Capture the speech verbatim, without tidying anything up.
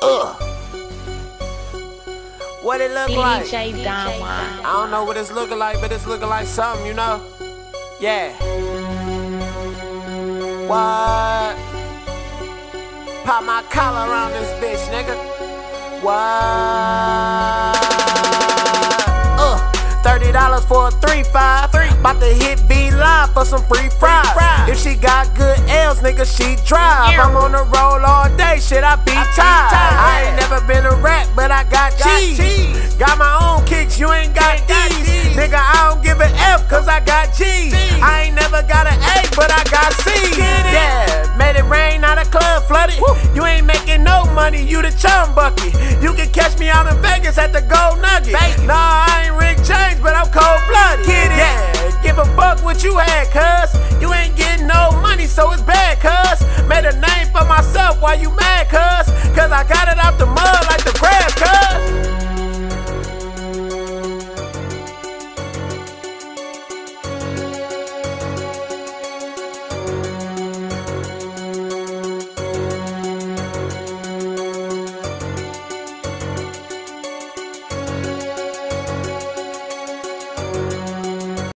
Ugh. What it look like? D J Don Juan. I don't know what it's looking like, but it's looking like something, you know? Yeah. What? Pop my collar around this bitch, nigga. What? Uh, thirty dollars for a three five. About to hit B Live for some free fries. If she got good L's, nigga, she drive. I'm on the road all day, shit, I be tired. I ain't never been a rat, but I got cheese. Got my own kicks, you ain't got these. Nigga, I don't give a F, cause I got G's. I ain't never got an A, but I got C's. Yeah, made it rain, now the club flooded. You ain't making no money, you the chum bucket. You can catch me out in Vegas at the Gold Nugget. Nah, I ain't Rick James, but I'm cold-blooded. Yeah, give a fuck what you had, cuz. You ain't getting no money, so it's bad, cuz. Made a name for myself, why you mad, cuz? Cause I got it out the